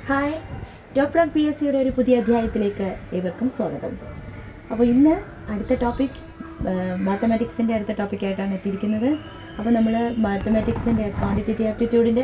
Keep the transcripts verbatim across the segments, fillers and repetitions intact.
Hi, top rank P S സിയുടെ ഒരു പുതിയ അധ്യായത്തിലേക്ക് ഏവർക്കും സ്വാഗതം. അപ്പോൾ ഇന്ന് അടുത്ത ടോപ്പിക് മാത്തമാറ്റിക്സിൻ്റെ അടുത്ത ടോപ്പിക്കായിട്ടാണ് എത്തിയിരിക്കുന്നത്. അപ്പോൾ നമ്മൾ മാത്തമാറ്റിക്സിൻ്റെ ക്വാണ്ടിറ്റേറ്റീവ് ആപ്റ്റിറ്റ്യൂഡിൻ്റെ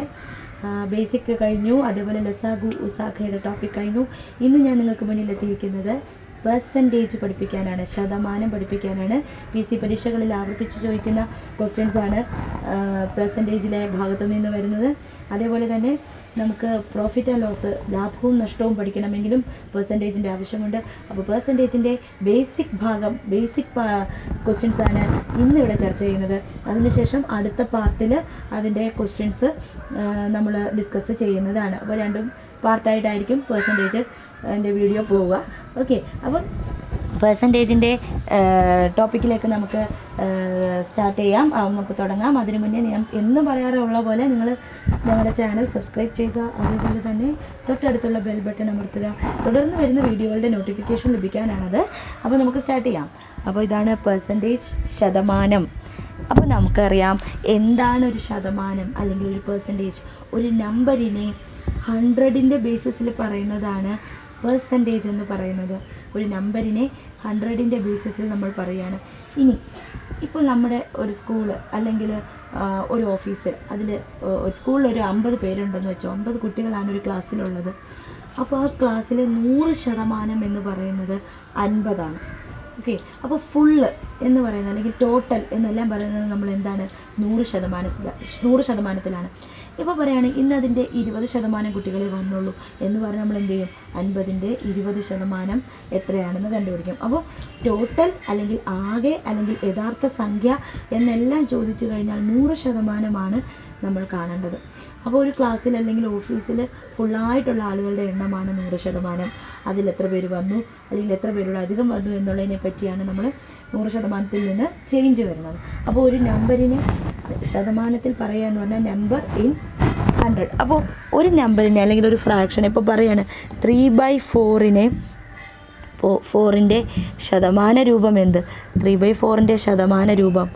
ബേസിക് കഴിഞ്ഞു, അതേപോലെ ലസാഗു ഉസാഖയുടെ ടോപ്പിക് കഴിഞ്ഞു. ഇന്ന് ഞാൻ നിങ്ങൾക്ക് മുന്നിൽ എത്തിയിരിക്കുന്നത് പെർസെൻറ്റേജ് പഠിപ്പിക്കാനാണ്, ശതമാനം പഠിപ്പിക്കാനാണ്. പി സി പരീക്ഷകളിൽ ആവർത്തിച്ച് ചോദിക്കുന്ന ക്വസ്റ്റ്യൻസാണ് പെർസെൻറ്റേജിലെ ഭാഗത്തു നിന്ന് വരുന്നത്. അതേപോലെ തന്നെ നമുക്ക് പ്രോഫിറ്റ് ആൻഡ് ലോസ്, ലാഭവും നഷ്ടവും പഠിക്കണമെങ്കിലും പെർസെൻറ്റേജിൻ്റെ ആവശ്യമുണ്ട്. അപ്പോൾ പെർസെൻറ്റേജിൻ്റെ ബേസിക് ഭാഗം, ബേസിക് ക്വസ്റ്റ്യൻസാണ് ഇന്നിവിടെ ചർച്ച ചെയ്യുന്നത്. അതിനുശേഷം അടുത്ത പാർട്ടിൽ അതിൻ്റെ ക്വസ്റ്റ്യൻസ് നമ്മൾ ഡിസ്കസ് ചെയ്യുന്നതാണ്. അപ്പോൾ രണ്ടും പാർട്ടായിട്ടായിരിക്കും പെർസെൻറ്റേജ് എൻ്റെ വീഡിയോ പോവുക. ഓക്കെ, അപ്പം പെർസെൻറ്റേജിൻ്റെ ടോപ്പിക്കിലേക്ക് നമുക്ക് സ്റ്റാർട്ട് ചെയ്യാം, നമുക്ക് തുടങ്ങാം. അതിനു മുന്നേ ഞാൻ എന്നും പറയാറുള്ള പോലെ നിങ്ങൾ ഞങ്ങളുടെ ചാനൽ സബ്സ്ക്രൈബ് ചെയ്യുക, അതേപോലെ തന്നെ തൊട്ടടുത്തുള്ള ബെൽ ബട്ടൺ അമർത്തുക. തുടർന്ന് വരുന്ന വീഡിയോകളുടെ നോട്ടിഫിക്കേഷൻ ലഭിക്കാനാണത്. അപ്പോൾ നമുക്ക് സ്റ്റാർട്ട് ചെയ്യാം. അപ്പോൾ ഇതാണ് പെർസെൻറ്റേജ്, ശതമാനം. അപ്പോൾ നമുക്കറിയാം എന്താണ് ഒരു ശതമാനം അല്ലെങ്കിൽ ഒരു പെർസെൻറ്റേജ്. ഒരു നമ്പറിനെ ഹൺഡ്രഡിൻ്റെ ബേസിസിൽ പറയുന്നതാണ് പെർസെൻറ്റേജ് എന്ന് പറയുന്നത്. ഒരു നമ്പറിനെ ഹൺഡ്രഡിൻ്റെ ബേസിസിൽ നമ്മൾ പറയുകയാണ്. ഇനി ഇപ്പോൾ നമ്മുടെ ഒരു സ്കൂള് അല്ലെങ്കിൽ ഒരു ഓഫീസ്, അതിൽ ഒരു സ്കൂളിൽ ഒരു അമ്പത് പേരുണ്ടെന്ന് വെച്ചോ, അമ്പത് കുട്ടികളാണ് ഒരു ക്ലാസ്സിലുള്ളത്. അപ്പോൾ ആ ക്ലാസ്സിൽ നൂറ് ശതമാനം എന്ന് പറയുന്നത് അൻപതാണ്. ഓക്കെ, അപ്പോൾ ഫുള്ള് എന്ന് പറയുന്നത് അല്ലെങ്കിൽ ടോട്ടൽ എന്നെല്ലാം പറയുന്നത് നമ്മൾ എന്താണ്, നൂറ് ശതമാനത്തിൽ നൂറ് ശതമാനത്തിലാണ്. ഇപ്പോൾ പറയുകയാണെങ്കിൽ ഇന്ന് അതിൻ്റെ ഇരുപത് ശതമാനം കുട്ടികളെ വന്നുള്ളൂ എന്ന് പറഞ്ഞാൽ നമ്മൾ എന്ത് ചെയ്യും, അൻപതിൻ്റെ ഇരുപത് ശതമാനം എത്രയാണെന്ന് കണ്ടുപിടിക്കും. അപ്പോൾ ടോട്ടൽ അല്ലെങ്കിൽ ആകെ അല്ലെങ്കിൽ യഥാർത്ഥ സംഖ്യ എന്നെല്ലാം ചോദിച്ചു കഴിഞ്ഞാൽ നൂറ് ശതമാനമാണ് നമ്മൾ കാണേണ്ടത്. അപ്പോൾ ഒരു ക്ലാസ്സിൽ അല്ലെങ്കിൽ ഓഫീസിൽ ഫുള്ളായിട്ടുള്ള ആളുകളുടെ എണ്ണമാണ് നൂറ് ശതമാനം. അതിൽ എത്ര പേര് വന്നു അല്ലെങ്കിൽ എത്ര പേരുടെ അധികം വന്നു എന്നുള്ളതിനെ പറ്റിയാണ് നമ്മൾ നൂറ് ശതമാനത്തിൽ നിന്ന് ചേഞ്ച് വരുന്നത്. അപ്പോൾ ഒരു നമ്പറിനെ ശതമാനത്തിൽ പറയുക എന്ന് പറഞ്ഞാൽ നമ്പർ ഇൻ ഹൺഡ്രഡ്. അപ്പോൾ ഒരു നമ്പറിനെ അല്ലെങ്കിൽ ഒരു ഫ്രാക്ഷനെ ഇപ്പോൾ പറയാണ് ത്രീ ബൈ ഫോറിനെ, ഇപ്പോൾ ഫോറിൻ്റെ ശതമാന രൂപം എന്ത്, ത്രീ ബൈ ഫോറിൻ്റെ ശതമാന രൂപം,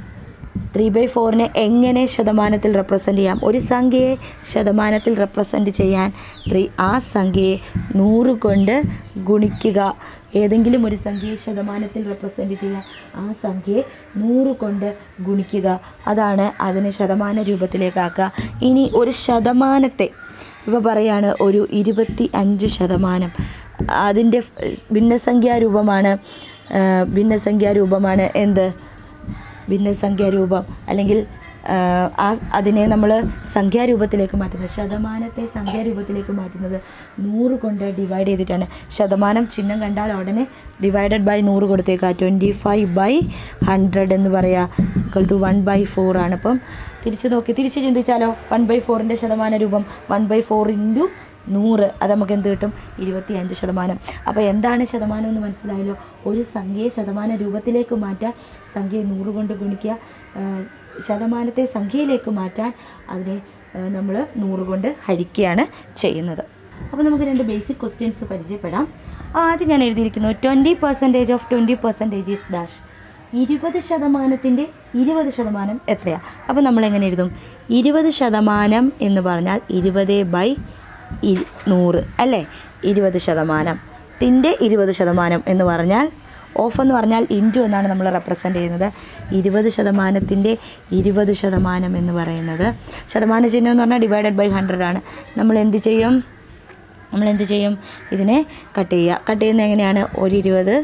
ത്രീ ബൈ ഫോറിനെ എങ്ങനെ ശതമാനത്തിൽ റെപ്രസെൻ്റ് ചെയ്യാം. ഒരു സംഖ്യയെ ശതമാനത്തിൽ റെപ്രസെൻ്റ് ചെയ്യാൻ ത്രീ ആ സംഖ്യയെ നൂറ് കൊണ്ട് ഗുണിക്കുക. ഏതെങ്കിലും ഒരു സംഖ്യയെ ശതമാനത്തിൽ റെപ്രസെൻ്റ് ചെയ്യാൻ ആ സംഖ്യയെ നൂറ് കൊണ്ട് ഗുണിക്കുക. അതാണ് അതിനെ ശതമാന രൂപത്തിലേക്കാക്കുക. ഇനി ഒരു ശതമാനത്തെ ഇപ്പോൾ പറയാണ് ഒരു ഇരുപത്തി അഞ്ച് ശതമാനം, അതിൻ്റെ ഭിന്നസംഖ്യാരൂപമാണ് ഭിന്നസംഖ്യാരൂപമാണ് എന്ത്, ഭിന്നസംഖ്യാരൂപം അല്ലെങ്കിൽ ആ അതിനെ നമ്മൾ സംഖ്യാരൂപത്തിലേക്ക് മാറ്റുന്നത്, ശതമാനത്തെ സംഖ്യാരൂപത്തിലേക്ക് മാറ്റുന്നത് നൂറ് കൊണ്ട് ഡിവൈഡ് ചെയ്തിട്ടാണ്. ശതമാനം ചിഹ്നം കണ്ടാൽ ഉടനെ ഡിവൈഡഡ് ബൈ നൂറ് കൊടുത്തേക്കുക. ട്വൻറ്റി ഫൈവ് ബൈ ഹൺഡ്രഡ് എന്ന് പറയുക equal to one by four ആണ്. അപ്പം തിരിച്ച് നോക്കി തിരിച്ച് ചിന്തിച്ചാലോ, വൺ ബൈ ഫോറിൻ്റെ ശതമാന രൂപം വൺ ബൈ ഫോർ ഇൻറ്റു നൂറ്, അത് നമുക്ക് എന്ത് കിട്ടും, ഇരുപത്തി അഞ്ച് ശതമാനം. അപ്പോൾ എന്താണ് ശതമാനം എന്ന് മനസ്സിലായല്ലോ. ഒരു സംഖ്യയെ ശതമാന രൂപത്തിലേക്ക് മാറ്റാൻ സംഖ്യയെ നൂറ് കൊണ്ട് ഗുണിക്കുക, ശതമാനത്തെ സംഖ്യയിലേക്ക് മാറ്റാൻ അതിനെ നമ്മൾ നൂറ് കൊണ്ട് ഹരിക്കുകയാണ് ചെയ്യുന്നത്. അപ്പോൾ നമുക്ക് രണ്ട് ബേസിക് ക്വസ്റ്റ്യൻസ് പരിചയപ്പെടാം. ആദ്യം ഞാൻ എഴുതിയിരിക്കുന്നു twenty percentage of twenty percentage is dash. ഇരുപത് ശതമാനത്തിൻ്റെ ഇരുപത് ശതമാനം എത്രയാണ്. അപ്പോൾ നമ്മളെങ്ങനെ എഴുതും, ഇരുപത് ശതമാനം എന്ന് പറഞ്ഞാൽ ഇരുപത് ബൈ ഇരു നൂറ് അല്ലേ, ഇരുപത് ശതമാനത്തിൻ്റെ ഇരുപത് ശതമാനം എന്ന് പറഞ്ഞാൽ ഓഫ് എന്ന് പറഞ്ഞാൽ ഇൻറ്റു എന്നാണ് നമ്മൾ റെപ്രസെൻ്റ് ചെയ്യുന്നത്. ഇരുപത് ശതമാനത്തിൻ്റെ ഇരുപത് ശതമാനം എന്ന് പറയുന്നത്, ശതമാന ചിഹ്നം എന്ന് പറഞ്ഞാൽ ഡിവൈഡഡ് ബൈ ഹൺഡ്രഡ് ആണ്. നമ്മൾ എന്ത് ചെയ്യും, നമ്മൾ എന്ത് ചെയ്യും ഇതിനെ കട്ട് ചെയ്യുക. കട്ട് ചെയ്യുന്നത് എങ്ങനെയാണ്, ഒരു ഇരുപത്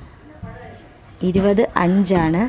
ഇരുപത് അഞ്ചാണ്,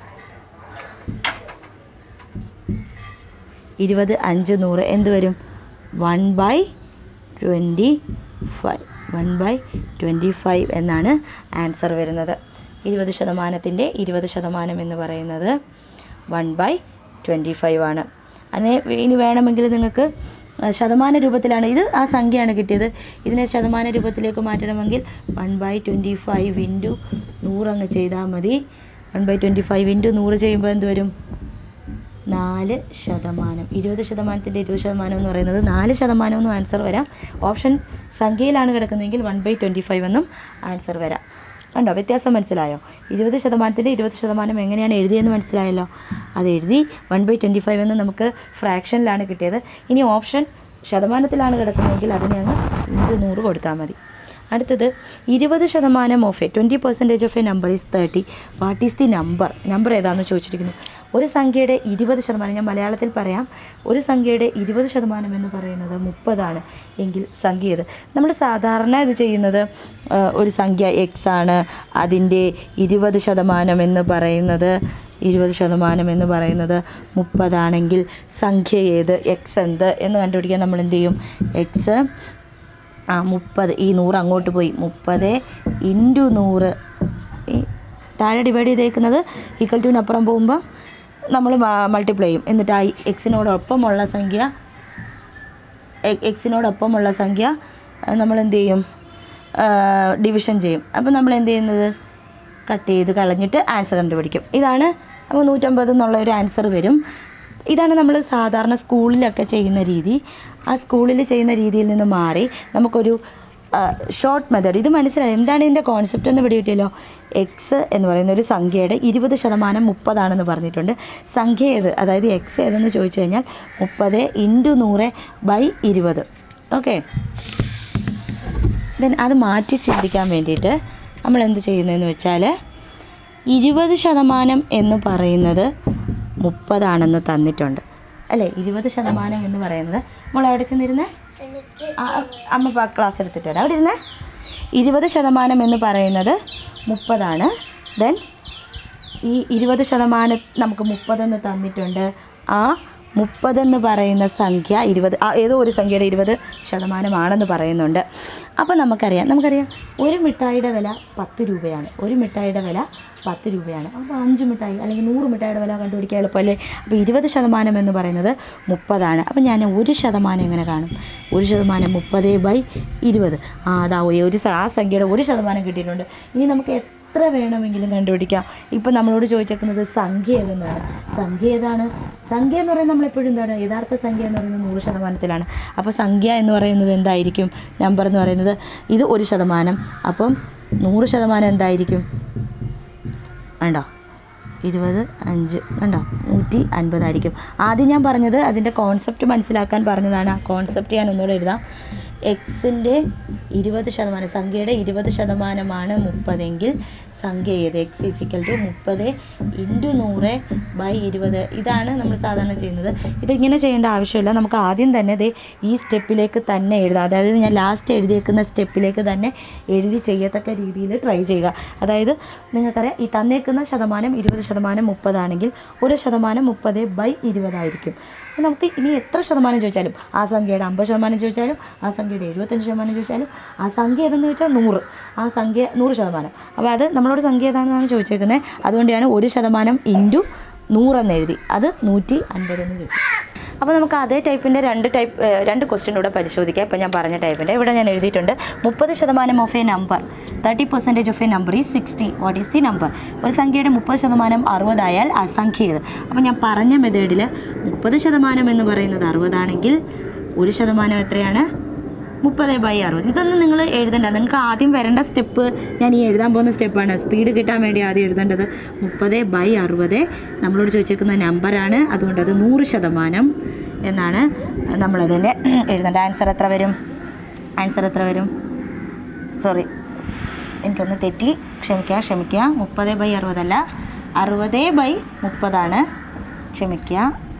ഇരുപത് അഞ്ച് നൂറ് എന്ത് വരും, one by twenty five one by twenty five എന്നാണ് ആൻസർ വരുന്നത്. ഇരുപത് ശതമാനത്തിൻ്റെ ഇരുപത് ശതമാനം എന്ന് പറയുന്നത് വൺ ബൈ ട്വൻറ്റി ഫൈവ് ആണ്. അതിനെ ഇനി വേണമെങ്കിൽ നിങ്ങൾക്ക് ശതമാന രൂപത്തിലാണ്, ഇത് ആ സംഖ്യയാണ് കിട്ടിയത്, ഇതിനെ ശതമാന രൂപത്തിലേക്ക് മാറ്റണമെങ്കിൽ one by twenty five into നൂറ് അങ്ങ് ചെയ്താൽ മതി. One by twenty five into നൂറ് ചെയ്യുമ്പോൾ എന്ത് വരും, നാല് ശതമാനം. ഇരുപത് ശതമാനത്തിൻ്റെ ഇരുപത് ശതമാനം എന്ന് പറയുന്നത് നാല് ശതമാനം എന്നും ആൻസർ വരാം. ഓപ്ഷൻ സംഖ്യയിലാണ് കിടക്കുന്നതെങ്കിൽ വൺ ബൈ ട്വൻറ്റി ഫൈവ് എന്നും ആൻസർ വരാം. കണ്ടോ, വ്യത്യാസം മനസ്സിലായോ. ഇരുപത് ശതമാനത്തിൻ്റെ ഇരുപത് ശതമാനം എങ്ങനെയാണ് എഴുതിയെന്ന് മനസ്സിലായല്ലോ. അത് എഴുതി വൺ ബൈ ട്വൻറ്റി ഫൈവ് എന്ന് നമുക്ക് ഫ്രാക്ഷനിലാണ് കിട്ടിയത്. ഇനി ഓപ്ഷൻ ശതമാനത്തിലാണ് കിടക്കുന്നതെങ്കിൽ അതിനെ അങ്ങ് ഇൻറ്റു നൂറ് കൊടുത്താൽ മതി. അടുത്തത് ഇരുപത് ശതമാനം of a twenty percentage of a number is thirty. What is the number? Number ഏതാണെന്ന് ചോദിച്ചിരിക്കുന്നു. ഒരു സംഖ്യയുടെ ഇരുപത് ശതമാനം, ഞാൻ മലയാളത്തിൽ പറയാം. ഒരു സംഖ്യയുടെ ഇരുപത് ശതമാനം എന്ന് പറയുന്നത് മുപ്പതാണ് എങ്കിൽ സംഖ്യ ഏത്? നമ്മൾ സാധാരണ ഇത് ചെയ്യുന്നത് ഒരു സംഖ്യ എക്സ് ആണ്, അതിൻ്റെ ഇരുപത് ശതമാനം എന്ന് പറയുന്നത് ഇരുപത് ശതമാനം എന്ന് പറയുന്നത് മുപ്പതാണെങ്കിൽ സംഖ്യ ഏത്, എക്സ് എന്ത് എന്ന് കണ്ടുപിടിക്കാൻ നമ്മൾ എന്ത് ചെയ്യും? എക്സ് ആ മുപ്പത്, ഈ നൂറ് അങ്ങോട്ട് പോയി, മുപ്പത് ഇൻറ്റു നൂറ്, ഈ താഴെ ഡിവൈഡ് ചെയ്തേക്കുന്നത് ഈക്വൽ ടുവിനപ്പുറം പോകുമ്പോൾ നമ്മൾ മൾട്ടിപ്ലൈ ചെയ്യും. എന്നിട്ട് ആ എക്സിനോടൊപ്പമുള്ള സംഖ്യ എക്സിനോടൊപ്പമുള്ള സംഖ്യ നമ്മൾ എന്ത് ചെയ്യും? ഡിവിഷൻ ചെയ്യും. അപ്പോൾ നമ്മൾ എന്ത് ചെയ്യുന്നത്? കട്ട് ചെയ്ത് കളഞ്ഞിട്ട് ആൻസർ കണ്ടുപിടിക്കും. ഇതാണ് അപ്പോൾ നൂറ്റമ്പത് എന്നുള്ള ഒരു ആൻസർ വരും. ഇതാണ് നമ്മൾ സാധാരണ സ്കൂളിലൊക്കെ ചെയ്യുന്ന രീതി. ആ സ്കൂളിൽ ചെയ്യുന്ന രീതിയിൽ നിന്ന് മാറി നമുക്കൊരു ഷോർട്ട് മെത്തേഡ്, ഇത് മനസ്സിലായി എന്താണ് ഇതിൻ്റെ കോൺസെപ്റ്റ് എന്ന് പിടികിട്ടിയല്ലോ. എക്സ് എന്ന് പറയുന്ന ഒരു സംഖ്യയുടെ ഇരുപത് ശതമാനം മുപ്പതാണെന്ന് പറഞ്ഞിട്ടുണ്ട്. സംഖ്യ ഏത്, അതായത് എക്സ് ഏതെന്ന് ചോദിച്ചു കഴിഞ്ഞാൽ മുപ്പത് ഇൻറ്റു നൂറ് ബൈ ഇരുപത്. ഓക്കെ, ദെൻ അത് മാറ്റി ചിന്തിക്കാൻ വേണ്ടിയിട്ട് നമ്മൾ എന്ത് ചെയ്യുന്നതെന്ന് വെച്ചാൽ ഇരുപത് ശതമാനം എന്ന് പറയുന്നത് മുപ്പതാണെന്ന് തന്നിട്ടുണ്ട് അല്ലേ. ഇരുപത് ശതമാനം എന്ന് പറയുന്നത് നമ്മൾ എവിടെ ചെന്നിരുന്നേ? അമ്മ ക്ലാസ് എടുത്തിട്ട് വരാം, അവിടെ ഇരുന്നേ. ഇരുപത് ശതമാനം എന്ന് പറയുന്നത് മുപ്പതാണ്. ദെൻ ഈ ഇരുപത് ശതമാനം നമുക്ക് മുപ്പതെന്ന് തന്നിട്ടുണ്ട്. ആ മുപ്പതെന്ന് പറയുന്ന സംഖ്യ ഇരുപത് ഏതോ ഒരു സംഖ്യയുടെ ഇരുപത് ശതമാനമാണെന്ന് പറയുന്നുണ്ട്. അപ്പോൾ നമുക്കറിയാം നമുക്കറിയാം ഒരു മിഠായിയുടെ വില പത്ത് രൂപയാണ്. ഒരു മിഠായിയുടെ വില പത്ത് രൂപയാണ്. അപ്പോൾ അഞ്ച് മിഠായി അല്ലെങ്കിൽ നൂറ് മിഠായിയുടെ വില കണ്ടുപിടിക്കാൻ എളുപ്പമല്ലേ. അപ്പോൾ ഇരുപത് ശതമാനം എന്ന് പറയുന്നത് മുപ്പതാണ്. അപ്പോൾ ഞാൻ ഒരു ശതമാനം എങ്ങനെ കാണും? ഒരു ശതമാനം മുപ്പത് ബൈ ഇരുപത്. ആ അതാ ഒരു ആ സംഖ്യയുടെ ഒരു ശതമാനം കിട്ടിയിട്ടുണ്ട്. ഇനി നമുക്ക് എത്ര വേണമെങ്കിലും കണ്ടുപിടിക്കാം. ഇപ്പം നമ്മളോട് ചോദിച്ചേക്കുന്നത് സംഖ്യ ഏതെന്നാണ്. സംഖ്യ ഏതാണ്? സംഖ്യ എന്ന് പറയുന്നത് നമ്മളെപ്പോഴും എന്താണ്? യഥാർത്ഥ സംഖ്യ എന്ന് പറയുന്നത് നൂറ് ശതമാനത്തിലാണ്. അപ്പോൾ സംഖ്യ എന്ന് പറയുന്നത് എന്തായിരിക്കും? നമ്പർ എന്ന് പറയുന്നത് ഇത് ഒരു ശതമാനം. അപ്പം നൂറ് ശതമാനം എന്തായിരിക്കും? വേണ്ടോ ഇരുപത് അഞ്ച് വേണ്ടോ നൂറ്റി അൻപതായിരിക്കും. ആദ്യം ഞാൻ പറഞ്ഞത് അതിൻ്റെ കോൺസെപ്റ്റ് മനസ്സിലാക്കാൻ പറഞ്ഞതാണ്. ആ കോൺസെപ്റ്റ് ഞാൻ ഒന്നുകൂടെ എഴുതാം. എക്സിൻ്റെ ഇരുപത് ശതമാനം, സംഖ്യയുടെ ഇരുപത് ശതമാനമാണ് മുപ്പതെങ്കിൽ സംഖ്യ ഏത്? എക്സ് ഈസിക്കൽ ടു മുപ്പത് ഇൻറ്റു നൂറ് ബൈ ഇരുപത്. ഇതാണ് നമ്മൾ സാധാരണ ചെയ്യുന്നത്. ഇതിങ്ങനെ ചെയ്യേണ്ട ആവശ്യമില്ല. നമുക്ക് ആദ്യം തന്നെ ദേ ഈ സ്റ്റെപ്പിലേക്ക് തന്നെ എഴുതാം. അതായത് ഞാൻ ലാസ്റ്റ് എഴുതിയേക്കുന്ന സ്റ്റെപ്പിലേക്ക് തന്നെ എഴുതി ചെയ്യത്തക്ക രീതിയിൽ ട്രൈ ചെയ്യുക. അതായത് നിങ്ങൾക്കറിയാം ഈ തന്നേക്കുന്ന ശതമാനം ഇരുപത് ശതമാനം മുപ്പതാണെങ്കിൽ ഒരു ശതമാനം മുപ്പത് ബൈ ഇരുപതായിരിക്കും. അപ്പോൾ നമുക്ക് ഇനി എത്ര ശതമാനം ചോദിച്ചാലും, ആ സംഖ്യയുടെ അമ്പത് ശതമാനം ചോദിച്ചാലും, ആ സംഖ്യയുടെ എഴുപത്തഞ്ച് ശതമാനം ചോദിച്ചാലും, ആ സംഖ്യ ഏതെന്ന് ചോദിച്ചാൽ നൂറ്, ആ സംഖ്യ നൂറ് ശതമാനം. അപ്പോൾ അത് നമ്മളോട് സംഖ്യ ഏതാണെന്നാണ് ചോദിച്ചേക്കുന്നത്. അതുകൊണ്ടാണ് ഒരു ശതമാനം ഇൻറ്റു നൂറെന്ന് എഴുതി, അത് നൂറ്റി അൻപതെന്ന് ചോദിച്ചു. അപ്പോൾ നമുക്ക് അതേ ടൈപ്പിൻ്റെ രണ്ട് ടൈപ്പ് രണ്ട് ക്വസ്റ്റ്യൻ ഇവിടെ പരിശോധിക്കാം. ഇപ്പോൾ ഞാൻ പറഞ്ഞ ടൈപ്പിൻ്റെ ഇവിടെ ഞാൻ എഴുതിയിട്ടുണ്ട്. മുപ്പത് ശതമാനം of a number, thirty percentage of a number is sixty. What is the number? ഒരു സംഖ്യയുടെ മുപ്പത് ശതമാനം അറുപതായാൽ ആ സംഖ്യ ഏത്? അപ്പോൾ ഞാൻ പറഞ്ഞ മെത്തേഡിൽ മുപ്പത് ശതമാനം എന്ന് പറയുന്നത് അറുപതാണെങ്കിൽ ഒരു ശതമാനം എത്രയാണ്? മുപ്പത് ബൈ അറുപത്. ഇതൊന്നും നിങ്ങൾ എഴുതണ്ട. നിങ്ങൾക്ക് ആദ്യം വരേണ്ട സ്റ്റെപ്പ് ഞാൻ ഈ എഴുതാൻ പോകുന്ന സ്റ്റെപ്പാണ്. സ്പീഡ് കിട്ടാൻ വേണ്ടി ആദ്യം എഴുതേണ്ടത് മുപ്പത് ബൈ അറുപത് നമ്മളോട് ചോദിച്ചേക്കുന്ന നമ്പറാണ്. അതുകൊണ്ട് അത് നൂറ് ശതമാനം എന്നാണ് നമ്മളതിൻ്റെ എഴുതേണ്ടത്. ആൻസർ എത്ര വരും? ആൻസർ എത്ര വരും? സോറി, എനിക്കൊന്ന് തെറ്റി, ക്ഷമിക്കുക ക്ഷമിക്കുക മുപ്പത് ബൈ അറുപതല്ല, അറുപത് ബൈ മുപ്പതാണ്. ക്ഷമിക്കുക,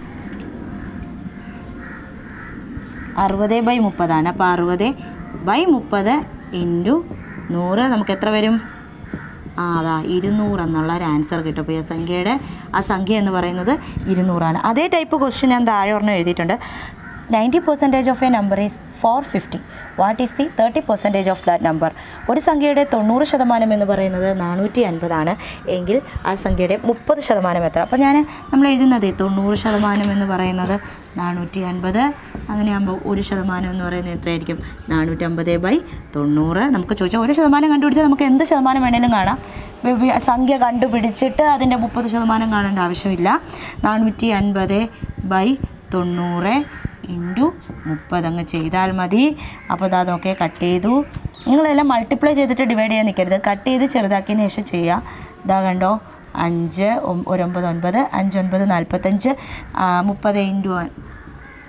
അറുപത് ബൈ മുപ്പതാണ്. അപ്പോൾ അറുപത് ബൈ മുപ്പത് ഇൻറ്റു നൂറ് നമുക്ക് എത്ര വരും? ആ അതാ ഇരുന്നൂറ് എന്നുള്ള ഒരു ആൻസർ കിട്ടും. അപ്പോൾ ഈ സംഖ്യയുടെ ആ സംഖ്യ എന്ന് പറയുന്നത് ഇരുന്നൂറാണ്. അതേ ടൈപ്പ് ക്വസ്റ്റ്യൻ ഞാൻ താഴെ ഒരെണ്ണം എഴുതിയിട്ടുണ്ട്. Ninety percentage of a number is four fifty. What is the thirty percentage of that number? ഒരു സംഖ്യയുടെ തൊണ്ണൂറ് ശതമാനം എന്ന് പറയുന്നത് നാനൂറ്റി അൻപതാണ് എങ്കിൽ ആ സംഖ്യയുടെ മുപ്പത് ശതമാനം എത്ര? അപ്പോൾ ഞാൻ നമ്മൾ എഴുതുന്നത് തൊണ്ണൂറ് ശതമാനം എന്ന് പറയുന്നത് നാനൂറ്റി അൻപത്, അങ്ങനെയാകുമ്പോൾ ഒരു ശതമാനം എന്ന് പറയുന്നത് എത്രയായിരിക്കും? നാനൂറ്റമ്പത് ബൈ തൊണ്ണൂറ്. നമുക്ക് ചോദിച്ചാൽ ഒരു ശതമാനം കണ്ടുപിടിച്ചാൽ നമുക്ക് എന്ത് ശതമാനം വേണേലും കാണാം. സംഖ്യ കണ്ടുപിടിച്ചിട്ട് അതിൻ്റെ മുപ്പത് ശതമാനം കാണേണ്ട ആവശ്യമില്ല. നാനൂറ്റി അൻപത് ബൈ തൊണ്ണൂറ് ഇൻറ്റു മുപ്പത് അങ്ങ് ചെയ്താൽ മതി. അപ്പോൾ ഇതാ നോക്കെ കട്ട് ചെയ്തു. നിങ്ങളെല്ലാം മൾട്ടിപ്ലൈ ചെയ്തിട്ട് ഡിവൈഡ് ചെയ്യാൻ നിൽക്കരുത്. കട്ട് ചെയ്ത് ചെറുതാക്കിയതിന് ശേഷം ചെയ്യുക. ഇതാ കണ്ടോ, അഞ്ച് ഒരൊമ്പത് ഒൻപത്, അഞ്ചൊൻപത് നാൽപ്പത്തഞ്ച്, മുപ്പത് ഇൻറ്റു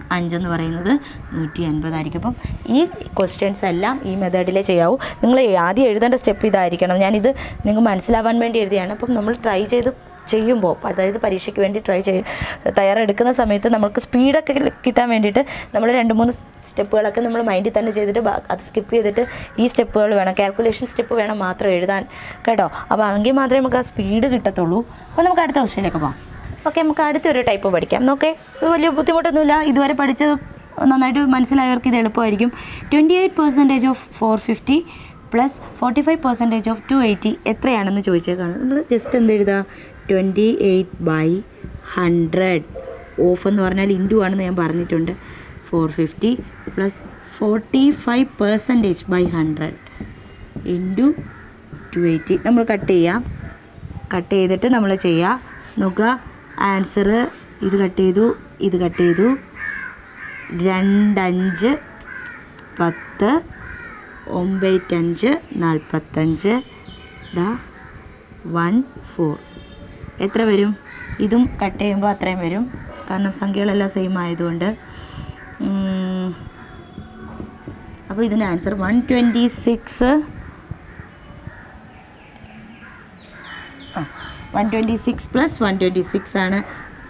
അഞ്ചെന്ന് പറയുന്നത് നൂറ്റി അൻപതായിരിക്കും. അപ്പം ഈ ക്വസ്റ്റ്യൻസ് എല്ലാം ഈ മെത്തേഡിലേ ചെയ്യാവൂ. നിങ്ങൾ ആദ്യം എഴുതേണ്ട സ്റ്റെപ്പ് ഇതായിരിക്കണം. ഞാനിത് നിങ്ങൾക്ക് മനസ്സിലാവാൻ വേണ്ടി എഴുതിയാണ്. അപ്പം നമ്മൾ ട്രൈ ചെയ്ത് ചെയ്യുമ്പോൾ, അതായത് പരീക്ഷയ്ക്ക് വേണ്ടി ട്രൈ ചെയ്ത് തയ്യാറെടുക്കുന്ന സമയത്ത് നമുക്ക് സ്പീഡൊക്കെ കിട്ടാൻ വേണ്ടിയിട്ട് നമ്മൾ രണ്ട് മൂന്ന് സ്റ്റെപ്പുകളൊക്കെ നമ്മൾ മൈൻഡിൽ തന്നെ ചെയ്തിട്ട് അത് സ്കിപ്പ് ചെയ്തിട്ട് ഈ സ്റ്റെപ്പുകൾ വേണം, കാൽക്കുലേഷൻ സ്റ്റെപ്പ് വേണം മാത്രം എഴുതാൻ കേട്ടോ. അപ്പോൾ എങ്കിൽ മാത്രമേ നമുക്ക് ആ സ്പീഡ് കിട്ടത്തുള്ളൂ. അപ്പോൾ നമുക്ക് അടുത്ത ക്വസ്റ്റ്യനിലേക്ക് പോകാം. ഓക്കെ, നമുക്ക് അടുത്തൊരു ടൈപ്പ് പഠിക്കാം. നോക്കേ, ഇത് വലിയ ബുദ്ധിമുട്ടൊന്നുമില്ല. ഇതുവരെ പഠിച്ച് നന്നായിട്ട് മനസ്സിലായവർക്ക് ഇത് എളുപ്പമായിരിക്കും. Twenty eight percentage of four fifty plus forty five percentage of two eighty എത്രയാണെന്ന് ചോദിച്ചേക്കാണ്. നമ്മൾ ജസ്റ്റ് എന്ത് എഴുതുക, twenty eight by hundred. Of എന്ന് പറഞ്ഞാൽ ഇൻറ്റു ആണെന്ന് ഞാൻ പറഞ്ഞിട്ടുണ്ട്. Four fifty plus forty five percentage by hundred into two eighty. നമ്മൾ കട്ട് ചെയ്യാം. കട്ട് ചെയ്തിട്ട് നമ്മൾ ചെയ്യുക. നോക്കുക, ആൻസർ ഇത് കട്ട് ചെയ്തു, ഇത് കട്ട് ചെയ്തു. രണ്ടഞ്ച് പത്ത്, ഒമ്പത്തഞ്ച് നാൽപ്പത്തഞ്ച്, ദാ വൺ ഫോർ. എത്ര വരും? ഇതും കട്ട് ചെയ്യുമ്പോൾ അത്രയും വരും, കാരണം സംഖ്യകളെല്ലാം സെയിം ആയതുകൊണ്ട്. അപ്പോൾ ഇതിന് ആൻസർ വൺ ട്വൻറ്റി സിക്സ് ആ one twenty six plus one twenty six ആണ്.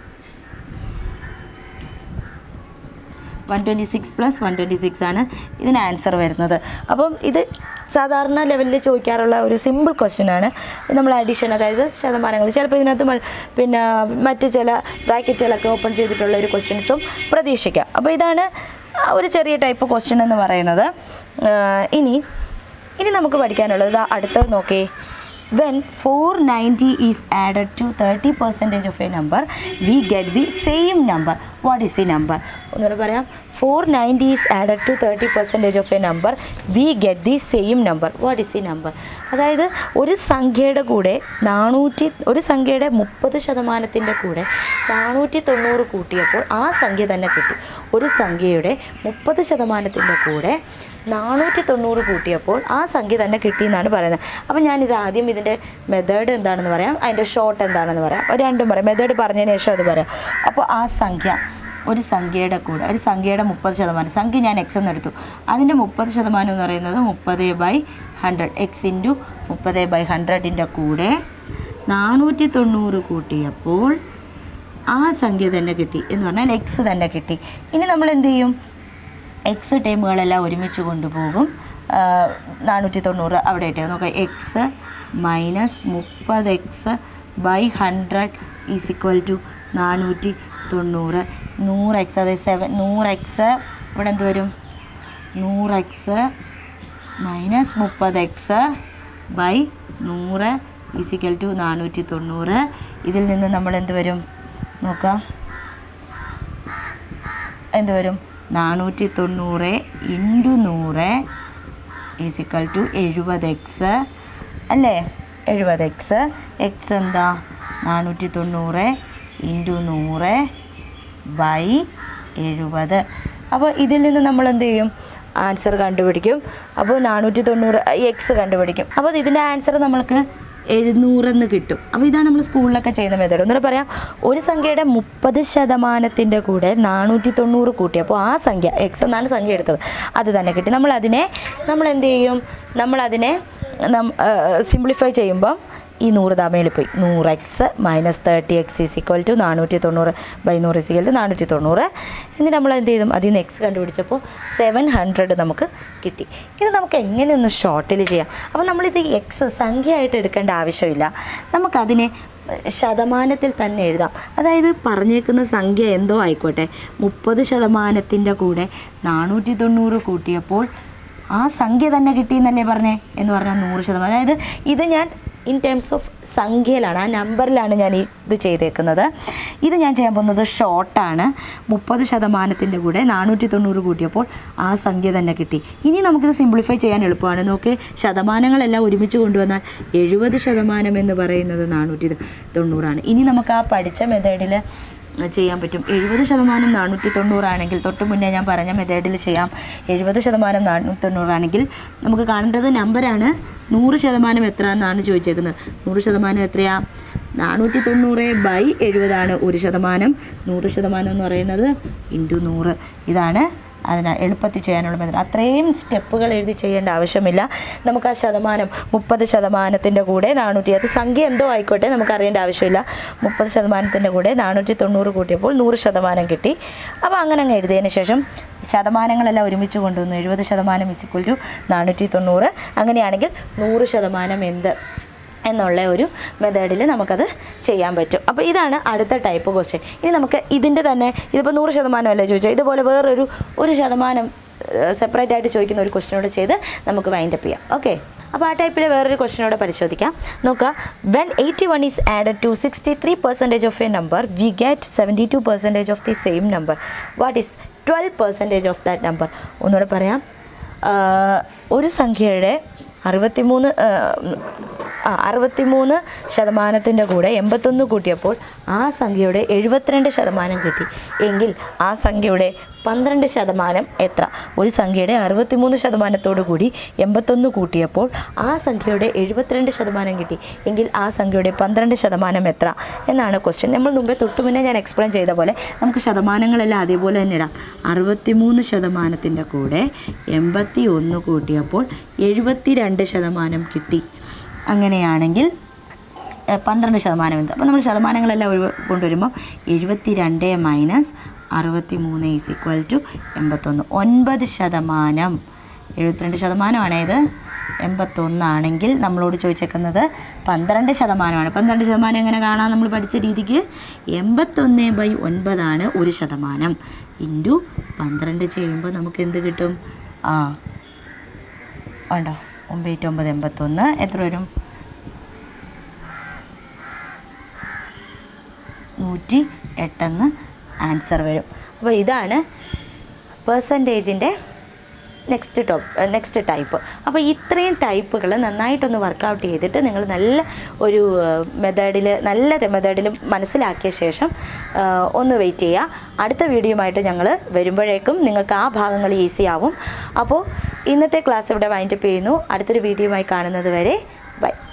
One twenty six plus one twenty six ആണ് ഇതിന് ആൻസർ വരുന്നത്. അപ്പം ഇത് സാധാരണ ലെവലിൽ ചോദിക്കാറുള്ള ഒരു സിമ്പിൾ ക്വസ്റ്റ്യൻ ആണ്. നമ്മൾ അഡീഷൻ, അതായത് ശതമാനങ്ങൾ, ചിലപ്പോൾ ഇതിനകത്ത് പിന്നെ മറ്റ് ചില ബ്രാക്കറ്റുകളൊക്കെ ഓപ്പൺ ചെയ്തിട്ടുള്ള ഒരു ക്വസ്റ്റ്യൻസും പ്രതീക്ഷിക്കാം. അപ്പോൾ ഇതാണ് ഒരു ചെറിയ ടൈപ്പ് ക്വസ്റ്റ്യൻ എന്ന് പറയുന്നത്. ഇനി ഇനി നമുക്ക് പഠിക്കാനുള്ളത് അടുത്തത് നോക്കേ. When four ninety is added to thirty percentage of a number, we get the same number. What is the number? ഒന്നുകൂടെ പറയാം. four ninety is added to thirty percentage of a number, we get the same number. What is the number? അതായത് ഒരു സംഖ്യയുടെ കൂടെ നാനൂറ്റി ഒരു സംഖ്യയുടെ മുപ്പത് ശതമാനത്തിൻ്റെ കൂടെ നാനൂറ്റി തൊണ്ണൂറ് കൂട്ടിയപ്പോൾ ആ സംഖ്യ തന്നെ കിട്ടി. ഒരു സംഖ്യയുടെ മുപ്പത് ശതമാനത്തിൻ്റെ കൂടെ നാനൂറ്റി തൊണ്ണൂറ് കൂട്ടിയപ്പോൾ ആ സംഖ്യ തന്നെ കിട്ടിയെന്നാണ് പറയുന്നത്. അപ്പോൾ ഞാനിത് ആദ്യം ഇതിൻ്റെ മെത്തേഡ് എന്താണെന്ന് പറയാം, അതിൻ്റെ ഷോർട്ട് എന്താണെന്ന് പറയാം, രണ്ടും പറയാം. മെത്തേഡ് പറഞ്ഞതിന് ശേഷം അത് പറയാം. അപ്പോൾ ആ സംഖ്യ, ഒരു സംഖ്യയുടെ കൂടെ ഒരു സംഖ്യയുടെ മുപ്പത് ശതമാനം, സംഖ്യ ഞാൻ എക്സ് എന്ന് എടുത്തു, അതിൻ്റെ മുപ്പത് ശതമാനം എന്ന് പറയുന്നത് മുപ്പത് ബൈ ഹൺഡ്രഡ്, എക്സ് ഇൻറ്റു മുപ്പത് ബൈ ഹൺഡ്രഡിൻ്റെ കൂടെ നാനൂറ്റി തൊണ്ണൂറ് കൂട്ടിയപ്പോൾ ആ സംഖ്യ തന്നെ കിട്ടി എന്ന് പറഞ്ഞാൽ എക്സ് തന്നെ കിട്ടി. ഇനി നമ്മൾ എന്ത് ചെയ്യും? എക്സ് ടേമുകളെല്ലാം ഒരുമിച്ച് കൊണ്ടുപോകും. നാനൂറ്റി തൊണ്ണൂറ് അവിടെ ഇട്ടേ നോക്കാം. എക്സ് മൈനസ് മുപ്പത് x by hundred is equal to നാനൂറ്റി തൊണ്ണൂറ്. നൂറ് എക്സ്, അതായത് സെവൻ നൂറ് എക്സ് ഇവിടെ എന്ത് വരും? നൂറ് എക്സ് മൈനസ് മുപ്പത് എക്സ് ബൈ നൂറ് ഈസ് ഇക്വൽ ടു നാനൂറ്റി തൊണ്ണൂറ്. ഇതിൽ നിന്ന് നമ്മൾ എന്ത് വരും നോക്കാം, എന്ത് വരും? നാനൂറ്റി തൊണ്ണൂറ് ഇൻറ്റു നൂറ് ഈസ് ഇക്വൽ ടു എഴുപത് എക്സ് അല്ലേ? എഴുപത് എക്സ്. എക്സ് എന്താ? നാനൂറ്റി തൊണ്ണൂറ് ഇൻറ്റു നൂറ് ബൈ എഴുപത്. അപ്പോൾ ഇതിൽ നിന്ന് നമ്മൾ എന്ത് ചെയ്യും? ആൻസർ കണ്ടുപിടിക്കും. അപ്പോൾ നാനൂറ്റി തൊണ്ണൂറ് എക്സ് കണ്ടുപിടിക്കും. അപ്പോൾ ഇതിൻ്റെ ആൻസർ നമ്മൾക്ക് എഴുന്നൂറെന്ന് കിട്ടും. അപ്പോൾ ഇതാണ് നമ്മൾ സ്കൂളിലൊക്കെ ചെയ്യുന്ന മെത്തേഡ്. ഒന്നുകൂടെ പറയാം. ഒരു സംഖ്യയുടെ മുപ്പത് ശതമാനത്തിൻ്റെ കൂടെ നാനൂറ്റി തൊണ്ണൂറ് കൂട്ടി, അപ്പോൾ ആ സംഖ്യ എക്സ് എന്നാണ് സംഖ്യ എടുത്തത്, അത് തന്നെ കിട്ടി. നമ്മളതിനെ നമ്മൾ എന്ത് ചെയ്യും? നമ്മളതിനെ സിംപ്ലിഫൈ ചെയ്യുമ്പം ഈ നൂറ് തമിഴിൽ പോയി. നൂറ് x minus thirty x is equal to നാനൂറ്റി തൊണ്ണൂറ് ബൈ നൂറ് ഈസ് ഈക്വൽ ടു നാനൂറ്റി തൊണ്ണൂറ്. എന്നിട്ട് നമ്മൾ എന്ത് ചെയ്തു? അതിൽ നിന്ന് എക്സ് കണ്ടുപിടിച്ചപ്പോൾ സെവൻ ഹൺഡ്രഡ് നമുക്ക് കിട്ടി. ഇത് നമുക്ക് എങ്ങനെയൊന്ന് ഷോർട്ടിൽ ചെയ്യാം. അപ്പോൾ നമ്മളിത് എക്സ് സംഖ്യയായിട്ട് എടുക്കേണ്ട ആവശ്യമില്ല. നമുക്കതിനെ ശതമാനത്തിൽ തന്നെ എഴുതാം. അതായത് പറഞ്ഞേക്കുന്ന സംഖ്യ എന്തോ ആയിക്കോട്ടെ, മുപ്പത് ശതമാനത്തിൻ്റെ കൂടെ നാനൂറ്റി തൊണ്ണൂറ് കൂട്ടിയപ്പോൾ ആ സംഖ്യ തന്നെ കിട്ടിയെന്നല്ലേ പറഞ്ഞേ എന്ന് പറഞ്ഞാൽ നൂറ് ശതമാനം. അതായത് ഇത് ഞാൻ ഇൻ ടേംസ് ഓഫ് സംഖ്യയിലാണ്, ആ നമ്പറിലാണ് ഞാൻ ഇത് ചെയ്തേക്കുന്നത്. ഇത് ഞാൻ ചെയ്യാൻ പോകുന്നത് ഷോർട്ടാണ്. മുപ്പത് ശതമാനത്തിൻ്റെ കൂടെ നാനൂറ്റി തൊണ്ണൂറ് കൂട്ടിയപ്പോൾ ആ സംഖ്യ തന്നെ കിട്ടി. ഇനി നമുക്കിത് സിംപ്ലിഫൈ ചെയ്യാൻ എളുപ്പമാണ്. നോക്ക്, ശതമാനങ്ങളെല്ലാം ഒരുമിച്ച് കൊണ്ടുവന്നാൽ എഴുപത് ശതമാനം എന്ന് പറയുന്നത് നാനൂറ്റി തൊണ്ണൂറാണ്. ഇനി നമുക്ക് ആ പഠിച്ച മെത്തേഡിൽ ചെയ്യാൻ പറ്റും. എഴുപത് ശതമാനം നാനൂറ്റി തൊണ്ണൂറാണെങ്കിൽ, തൊട്ട് മുന്നേ ഞാൻ പറഞ്ഞ മെത്തേഡിൽ ചെയ്യാം. എഴുപത് ശതമാനം നാനൂറ്റി തൊണ്ണൂറാണെങ്കിൽ നമുക്ക് കാണേണ്ടത് നമ്പറാണ്. നൂറ് ശതമാനം എത്ര എന്നാണ് ചോദിച്ചേക്കുന്നത്. നൂറ് ശതമാനം എത്രയാണ്? നാനൂറ്റി തൊണ്ണൂറ് ബൈ എഴുപതാണ് ഒരു ശതമാനം. നൂറ് ശതമാനം എന്ന് പറയുന്നത് ഇൻറ്റു നൂറ്. ഇതാണ് അതിന് എളുപ്പത്തിൽ ചെയ്യാനുള്ള മെത്തേഡ്. അത്രയും സ്റ്റെപ്പുകൾ എഴുതി ചെയ്യേണ്ട ആവശ്യമില്ല. നമുക്ക് ആ ശതമാനം മുപ്പത് ശതമാനത്തിൻ്റെ കൂടെ നാനൂറ്റി, അത് സംഖ്യ എന്തോ ആയിക്കോട്ടെ, നമുക്ക് അറിയേണ്ട ആവശ്യമില്ല. മുപ്പത് ശതമാനത്തിൻ്റെ കൂടെ നാനൂറ്റി തൊണ്ണൂറ് കൂട്ടിയപ്പോൾ നൂറ് ശതമാനം കിട്ടി. അപ്പോൾ അങ്ങനെ അങ്ങ് എഴുതിയതിന് ശേഷം ശതമാനങ്ങളെല്ലാം ഒരുമിച്ച് കൊണ്ടുവന്നു. എഴുപത് ശതമാനം ഇസ് ഈക്വൽ ടു നാനൂറ്റി തൊണ്ണൂറ്. അങ്ങനെയാണെങ്കിൽ നൂറ് ശതമാനം എന്ത് എന്നുള്ള ഒരു മെത്തേഡിൽ നമുക്കത് ചെയ്യാൻ പറ്റും. അപ്പോൾ ഇതാണ് അടുത്ത ടൈപ്പ് ക്വസ്റ്റ്യൻ. ഇനി നമുക്ക് ഇതിൻ്റെ തന്നെ, ഇതിപ്പോൾ നൂറ് ശതമാനമല്ലേ ചോദിച്ചാൽ, ഇതുപോലെ വേറൊരു ഒരു ശതമാനം സെപ്പറേറ്റ് ആയിട്ട് ചോദിക്കുന്ന ഒരു ക്വസ്റ്റ്യനോട് ചെയ്ത് നമുക്ക് വൈൻഡപ്പ് ചെയ്യാം. ഓക്കെ, അപ്പോൾ ആ ടൈപ്പിൽ വേറൊരു ക്വസ്റ്റ്യനോടെ പരിശോധിക്കാം. നോക്കുക, when eighty one is added to sixty three percentage of a number we get seventy two percentage of the same number. What is twelve percentage of that number? ഒന്നുകൂടെ പറയാം. ഒരു സംഖ്യയുടെ അറുപത്തിമൂന്ന് ആ അറുപത്തിമൂന്ന് ശതമാനത്തിൻ്റെ കൂടെ എൺപത്തൊന്ന് കൂട്ടിയപ്പോൾ ആ സംഖ്യയുടെ എഴുപത്തിരണ്ട് ശതമാനം കിട്ടി എങ്കിൽ ആ സംഖ്യയുടെ പന്ത്രണ്ട് ശതമാനം എത്ര? ഒരു സംഖ്യയുടെ അറുപത്തിമൂന്ന് ശതമാനത്തോടു കൂടി എൺപത്തൊന്ന് കൂട്ടിയപ്പോൾ ആ സംഖ്യയുടെ എഴുപത്തിരണ്ട് ശതമാനം കിട്ടി എങ്കിൽ ആ സംഖ്യയുടെ പന്ത്രണ്ട് ശതമാനം എത്ര എന്നാണ് ക്വസ്റ്റ്യൻ. നമ്മൾ മുമ്പേ തൊട്ട് മുന്നേ ഞാൻ എക്സ്പ്ലെയിൻ ചെയ്ത പോലെ നമുക്ക് ശതമാനങ്ങളെല്ലാം അതേപോലെ തന്നെ ഇടാം. അറുപത്തിമൂന്ന് ശതമാനത്തിൻ്റെ കൂടെ എൺപത്തി ഒന്ന് കൂട്ടിയപ്പോൾ എഴുപത്തി രണ്ട് ശതമാനം കിട്ടി. അങ്ങനെയാണെങ്കിൽ പന്ത്രണ്ട് ശതമാനം എന്ത്? അപ്പോൾ നമ്മൾ ശതമാനങ്ങളെല്ലാം ഒഴിവ് കൊണ്ടുവരുമ്പോൾ എഴുപത്തി രണ്ട് മൈനസ് അറുപത്തി മൂന്ന് ഈസ് ഈക്വൽ ടു എൺപത്തൊന്ന്. ഒൻപത് ശതമാനം. എഴുപത്തിരണ്ട് ശതമാനമാണ് ഇത്, എൺപത്തൊന്നാണെങ്കിൽ നമ്മളോട് ചോദിച്ചേക്കുന്നത് പന്ത്രണ്ട് ശതമാനമാണ്. പന്ത്രണ്ട് ശതമാനം എങ്ങനെ കാണാം? നമ്മൾ പഠിച്ച രീതിക്ക് എൺപത്തൊന്ന് ബൈ ഒൻപതാണ് ഒരു ശതമാനം. ഇൻറ്റു പന്ത്രണ്ട് ചെയ്യുമ്പോൾ നമുക്ക് എന്ത് കിട്ടും? ആ ഉണ്ടോ, ഒമ്പത് ഒമ്പത് എൺപത്തൊന്ന് എത്ര വരും? നൂറ്റി എട്ടെന്ന് ആൻസർ വരും. അപ്പോൾ ഇതാണ് പെർസെൻറ്റേജിൻ്റെ നെക്സ്റ്റ് ടോപ്പ് നെക്സ്റ്റ് ടൈപ്പ്. അപ്പോൾ ഇത്രയും ടൈപ്പുകൾ നന്നായിട്ടൊന്ന് വർക്കൗട്ട് ചെയ്തിട്ട് നിങ്ങൾ നല്ല ഒരു മെത്തേഡിൽ നല്ല മെത്തേഡിൽ മനസ്സിലാക്കിയ ശേഷം ഒന്ന് വെയിറ്റ് ചെയ്യുക. അടുത്ത വീഡിയോയുമായിട്ട് ഞങ്ങൾ വരുമ്പോഴേക്കും നിങ്ങൾക്ക് ആ ഭാഗങ്ങൾ ഈസി ആവും. അപ്പോൾ ഇന്നത്തെ ക്ലാസ് ഇവിടെ വൈൻഡപ്പ് ചെയ്യുന്നു. അടുത്തൊരു വീഡിയോയുമായി കാണുന്നത് വരെ ബൈ.